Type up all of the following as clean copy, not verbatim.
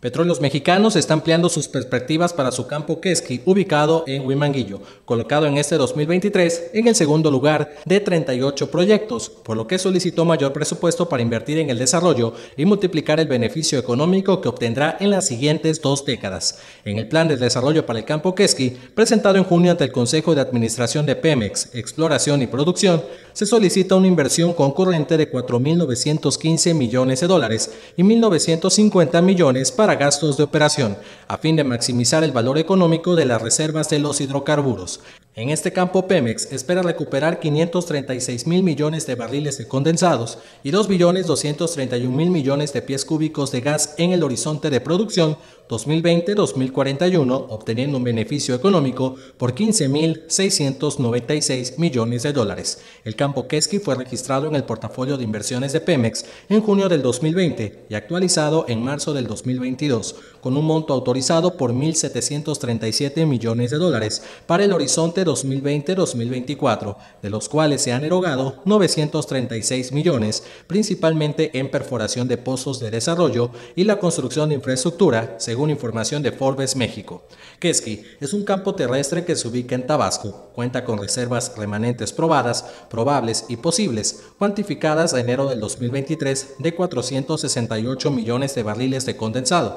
Petróleos Mexicanos está ampliando sus perspectivas para su campo Quesqui, ubicado en Huimanguillo, colocado en este 2023 en el segundo lugar de 38 proyectos, por lo que solicitó mayor presupuesto para invertir en el desarrollo y multiplicar el beneficio económico que obtendrá en las siguientes 2 décadas. En el plan de desarrollo para el campo Quesqui, presentado en junio ante el Consejo de Administración de Pemex, Exploración y Producción, se solicita una inversión concurrente de $4.915 millones y 1.950 millones para gastos de operación, a fin de maximizar el valor económico de las reservas de los hidrocarburos. En este campo, Pemex espera recuperar 536.000 millones de barriles de condensados y 2.231.000 millones de pies cúbicos de gas en el horizonte de producción 2020-2041, obteniendo un beneficio económico por 15.696 millones de dólares. El campo Quesqui fue registrado en el portafolio de inversiones de Pemex en junio del 2020 y actualizado en marzo del 2022, con un monto autorizado por 1.737 millones de dólares para el horizonte 2020-2024, de los cuales se han erogado 936 millones, principalmente en perforación de pozos de desarrollo y la construcción de infraestructura, según información de Forbes México. Quesqui es un campo terrestre que se ubica en Tabasco, cuenta con reservas remanentes probadas, probables y posibles, cuantificadas a enero del 2023 de 468 millones de barriles de condensado,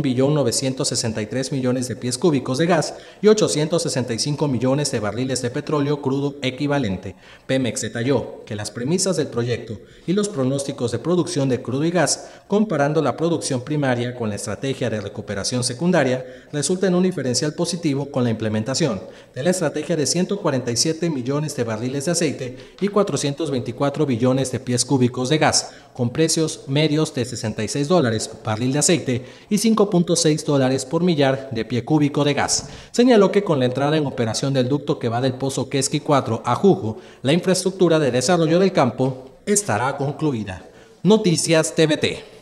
1.963 millones de pies cúbicos de gas y 865 millones de barriles de petróleo crudo equivalente. Pemex detalló que las premisas del proyecto y los pronósticos de producción de crudo y gas, comparando la producción primaria con la estrategia de recuperación secundaria, resulta en un diferencial positivo con la implementación de la estrategia de 147 millones de barriles de aceite y 424 billones de pies cúbicos de gas, con precios medios de $66 por barril de aceite y $5.6 por millar de pie cúbico de gas. Señaló que con la entrada en operación del ducto que va del Pozo Quesqui 4 a Jujo, la infraestructura de desarrollo del campo estará concluida. Noticias TVT.